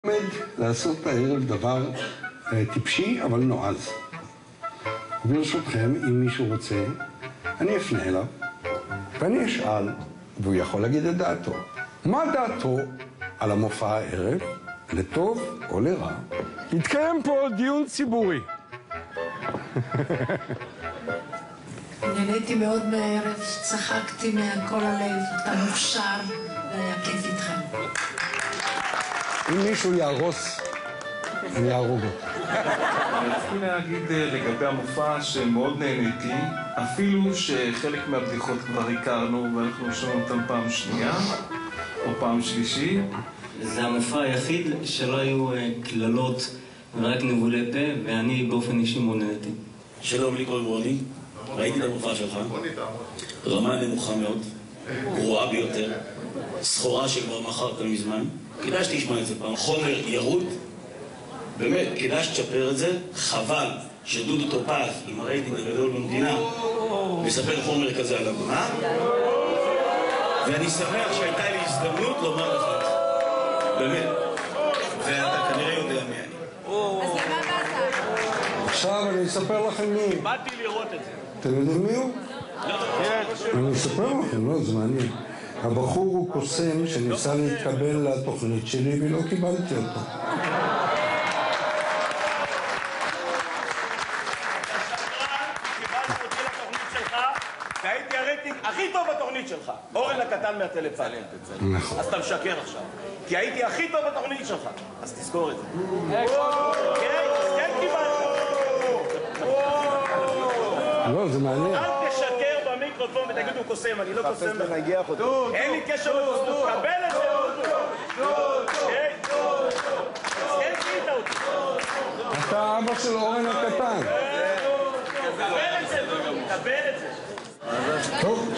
עומד לעשות הערב דבר טיפשי אבל נועז. ברשותכם, אם מישהו רוצה, אני אפנה אליו ואני אשאל, והוא יכול להגיד את דעתו. מה דעתו על המופע הערב, לטוב או לרע? יתקיים פה דיון ציבורי. נהניתי מאוד מהערב, צחקתי מכל הלב, אתה מוכשר, והיה כיף איתכם. אם מישהו יהרוס, אני יהרוג אותו. רציתי להגיד לגבי המופע שמאוד נהניתי, אפילו שחלק מהבדיחות כבר הכרנו ואנחנו שומעים אותם פעם שנייה או פעם שלישית. זה המופע היחיד שלא היו כללות ורק ניבולי פה, ואני באופן אישי מאוד נהניתי. שלום, לי קוראים רוני, ראיתי את המופע שלך, רמה נמוכה מאוד, גרועה ביותר, סחורה שכבר מכרת מזמן, כדאי שתשמע את זה פעם, חומר ירוד, באמת, כדאי שתשפר את זה, חבל שדודו טופז עם הרייטינג הגדול במדינה מספר חומר כזה על הבמה, ואני שמח שהייתה לי הזדמנות לומר לך את זה, באמת, ואתה כנראה יודע מי אני. אז למה באת? עכשיו אני אספר לכם מי. באתי לראות את זה. אתם יודעים מי הוא? אני אספר לכם, לא, זה מעניין. הבחור הוא קוסם שניסה להתקבל לתוכנית שלי ולא קיבלתי אותו. והייתי הרייטינג הכי טוב בתוכנית שלך, אורן הקטן מהטלפיים. נכון. אז אתה משקר עכשיו, כי הייתי הכי טוב בתוכנית שלך, אז תזכור את זה. כן קיבלת. לא, זה מעניין. אל תשקר במיקרופון ותגידו קוסם, אני לא קוסם. אין לי קשר לקוסם, קבל את זה. כן קית אותי. אתה אבא של אורן הקטן. קבל את זה, קבל את זה. טוב,